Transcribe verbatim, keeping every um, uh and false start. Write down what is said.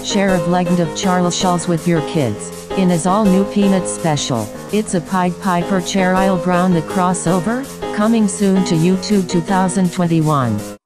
Share a Legend of Charles Schulz with your kids, in his all-new Peanuts special. It's a Pied Piper Bradley Browne the crossover, coming soon to YouTube two thousand twenty-one.